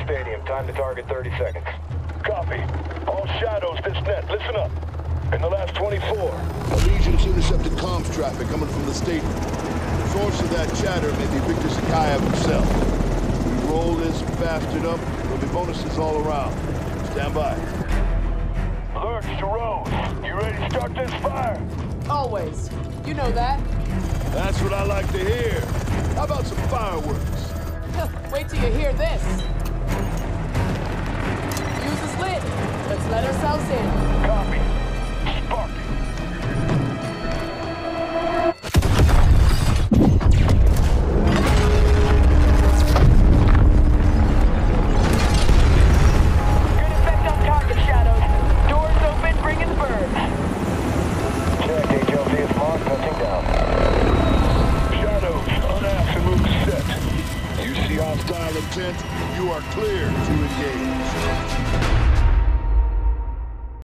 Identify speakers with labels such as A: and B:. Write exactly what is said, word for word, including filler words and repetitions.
A: stadium. Time to target thirty seconds.
B: Copy. All shadows this net. Listen up. In the last twenty-four.
C: Allegiance intercepted comms traffic coming from the stadium. Source of that chatter may be Victor Zakayev himself. We roll this bastard up, there'll be bonuses all around. Stand by.
B: Lurch to Rose. You ready to start this fire?
D: Always. You know that.
C: That's what I like to hear. How about some fireworks?
D: Wait till you hear this. Fuse is lit. Let's let ourselves in.
B: Copy. Spark it.
E: Good effect on target, Shadows. Doors open, bring in the birds.
A: Check, H L C is marked, touching down.
B: Shadows, unass and move set.
C: You see hostile intent, you are clear to engage.